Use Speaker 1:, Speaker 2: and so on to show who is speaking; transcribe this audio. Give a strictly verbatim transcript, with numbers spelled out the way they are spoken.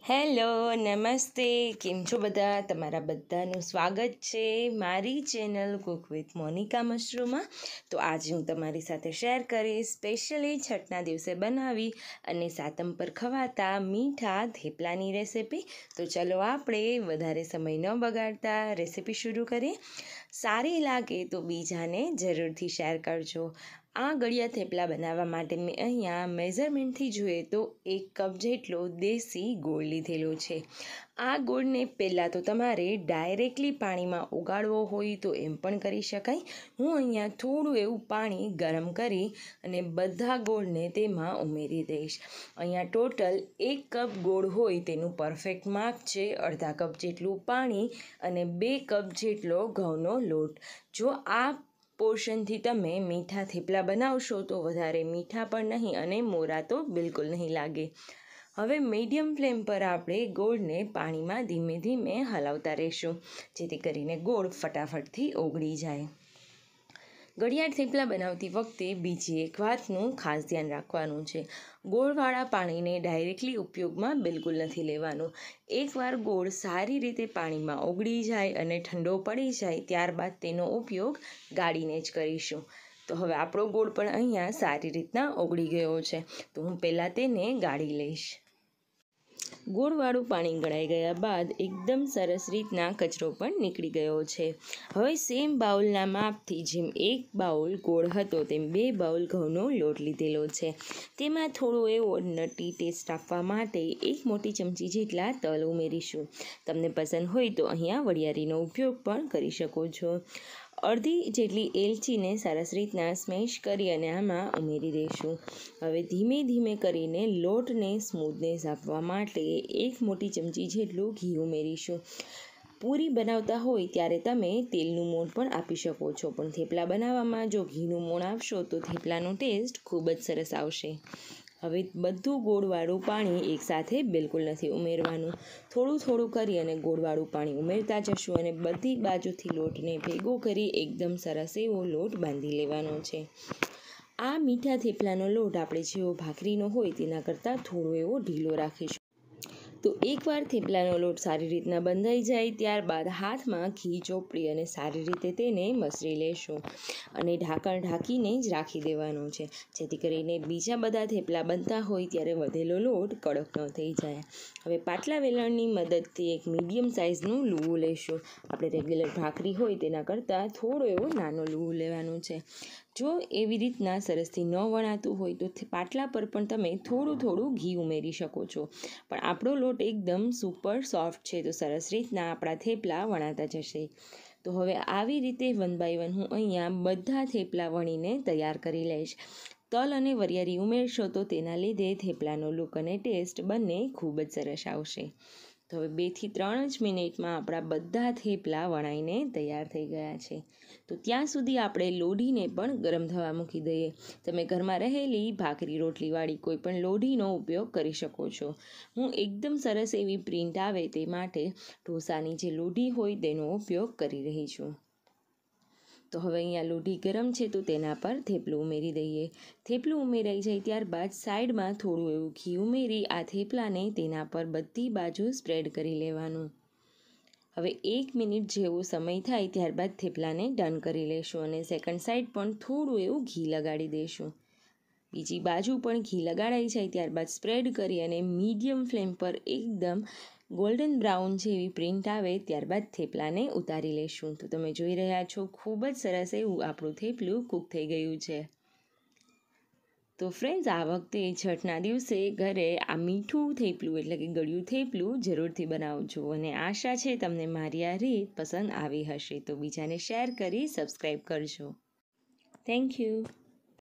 Speaker 1: Hello નમસ્તે, કેમ છો બધા? તમારા બધાનું સ્વાગત છે મારી ચેનલ કુક વિથ મોનિકા મશરૂમમાં. તો આજે હું તમારી સાથે શેર કરીશ સ્પેશિયલી છઠના દિવસે બનાવી અને સાતમ પર ખવાતા મીઠા થેપલાની રેસિપી. તો ચલો આપણે વધારે સમય ન બગાડતા રેસિપી શરૂ કરીએ. સારી લાગે તો બીજાને જરૂરથી શેર કરજો. આ ગળિયા થેપલા બનાવવા માટે મેં અહીંયા મેઝરમેન્ટથી જોઈએ તો એક કપ જેટલો દેશી ગોળ લીધેલો છે. આ ગોળને પહેલાં તો તમારે ડાયરેક્ટલી પાણીમાં ઉગાડવો હોય તો એમ પણ કરી શકાય. હું અહીંયા થોડું એવું પાણી ગરમ કરી અને બધા ગોળને તેમાં ઉમેરી દઈશ. અહીંયા ટોટલ એક કપ ગોળ હોય તેનું પરફેક્ટ માપ છે અડધા કપ જેટલું પાણી અને બે કપ જેટલો ઘઉંનો લોટ. જો આ પોર્શનથી તમે મીઠા થેપલા બનાવશો તો વધારે મીઠા પણ નહીં અને મોરા તો બિલકુલ નહીં લાગે. હવે મીડિયમ ફ્લેમ પર આપણે ગોળને પાણીમાં ધીમે ધીમે હલાવતા રહીશું જેથી કરીને ગોળ ફટાફટથી ઓગળી જાય. ગળિયા થેપલા બનાવતી વખતે બીજી એક વાતનું ખાસ ધ્યાન રાખવાનું છે. ગોળવાળા પાણીને ડાયરેક્ટલી ઉપયોગમાં બિલકુલ નથી લેવાનું. એકવાર ગોળ સારી રીતે પાણીમાં ઓગળી જાય અને ઠંડો પડી જાય ત્યારબાદ તેનો ઉપયોગ ગાળીને જ કરીશું. તો હવે આપણો ગોળ પણ અહીંયા સારી રીતના ઓગળી ગયો છે, તો હું પહેલાં તેને ગાળી લઈશ. ગોળવાળું પાણી ગળાઈ ગયા બાદ એકદમ સરસ રીતના કચરો પણ નીકળી ગયો છે. હવે સેમ બાઉલના માપથી જેમ એક બાઉલ ગોળ હતો તેમ બે બાઉલ ઘઉંનો લોટ લીધેલો છે. તેમાં થોડો એવો નટી ટેસ્ટ આપવા માટે એક મોટી ચમચી જેટલા તલ ઉમેરીશું. તમને પસંદ હોય તો અહીંયા વરિયાળીનો ઉપયોગ પણ કરી શકો છો. અડધી જેટલી એલચીને સરસ રીતના સ્મેશ કરી અને આમાં ઉમેરી દઈશું. હવે ધીમે ધીમે કરીને લોટને સ્મૂથનેસ આપવા માટે એક મોટી ચમચી જેટલું ઘી ઉમેરીશું. પૂરી બનાવતા હોય ત્યારે તમે તેલનું મોણ પણ આપી શકો છો, પણ થેપલા બનાવવામાં જો ઘીનું મોણ આપશો તો થેપલાનો ટેસ્ટ ખૂબ જ સરસ આવશે. હવે બધું ગોળવાળું પાણી એકસાથે બિલકુલ નથી ઉમેરવાનું. થોડું થોડું કરી અને ગોળવાળું પાણી ઉમેરતા જશું અને બધી બાજુથી લોટને ભેગો કરી એકદમ સરસ એવો લોટ બાંધી લેવાનો છે. આ મીઠા થેપલાનો લોટ આપણે જેવો ભાખરીનો હોય તેના કરતાં થોડો એવો ઢીલો રાખીશું. તો એકવાર થેપલાનો લોટ સારી રીતના બંધાઈ જાય ત્યારબાદ હાથમાં ઘી ચોપડી અને સારી રીતે તેને મસળી લેશું અને ઢાંકણ ઢાંકીને જ રાખી દેવાનું છે જેથી કરીને બીજા બધા થેપલા બનતા હોય ત્યારે વધેલો લોટ કડક ન થઈ જાય. હવે પાટલા વેલણની મદદથી એક મીડિયમ સાઇઝનું લુવું લઈશું. આપણે રેગ્યુલર ભાખરી હોય તેના કરતાં થોડો એવો નાનો લુવું લેવાનું છે. જો એવી રીતના સરસથી ન વણાતું હોય તો પાટલા પર પણ તમે થોડું થોડું ઘી ઉમેરી શકો છો, પણ આપણો લોટ એકદમ સુપર સોફ્ટ છે તો સરસ રીતના આપણા થેપલા વણાતા જશે. તો હવે આવી રીતે વન બાય વન હું અહીંયા બધા થેપલા વણીને તૈયાર કરી લઈશ. તલ અને વરિયાળી ઉમેરશો તો તેના લીધે થેપલાનો લુક અને ટેસ્ટ બંને ખૂબ જ સરસ આવશે. તો હવે બેથી ત્રણ જ મિનિટમાં આપણા બધા થેપલા વણાઈને તૈયાર થઈ ગયા છે. તો ત્યાં સુધી આપણે લોઢીને પણ ગરમ થવા મૂકી દઈએ. તમે ઘરમાં રહેલી ભાખરી રોટલીવાળી કોઈ પણ લોઢીનો ઉપયોગ કરી શકો છો. હું એકદમ સરસ એવી પ્રિન્ટ આવે તે માટે ઢોસાની જે લોઢી હોય તેનો ઉપયોગ કરી રહી છું. તો હવે અહીંયા લોઢી ગરમ છે તો તેના પર થેપલું ઉમેરી દઈએ. થેપલું ઉમેરાઈ જાય ત્યારબાદ સાઈડમાં થોડું એવું ઘી ઉમેરી આ થેપલાને તેના પર બધી બાજુ સ્પ્રેડ કરી લેવાનું. હવે એક મિનિટ જેવો સમય થાય ત્યારબાદ થેપલાને ડન કરી લેશું અને સેકન્ડ સાઈડ પણ થોડું એવું ઘી લગાડી દઈશું. બીજી બાજુ પણ ઘી લગાડાઈ જાય ત્યારબાદ સ્પ્રેડ કરી અને મીડિયમ ફ્લેમ પર એકદમ ગોલ્ડન બ્રાઉન જેવી પ્રિન્ટ આવે ત્યારબાદ થેપલાને ઉતારી લેશું. તો તમે જોઈ રહ્યા છો ખૂબ જ સરસ એવું આપણું થેપલું કૂક થઈ ગયું છે. તો ફ્રેન્ડ્સ, આ વખતે છઠના દિવસે ઘરે આ મીઠું થેપલું એટલે કે ગળ્યું થેપલું જરૂરથી બનાવજો અને આશા છે તમને મારી આ રીત પસંદ આવી હશે. તો બીજાને શેર કરી સબસ્ક્રાઈબ કરજો. Thank you.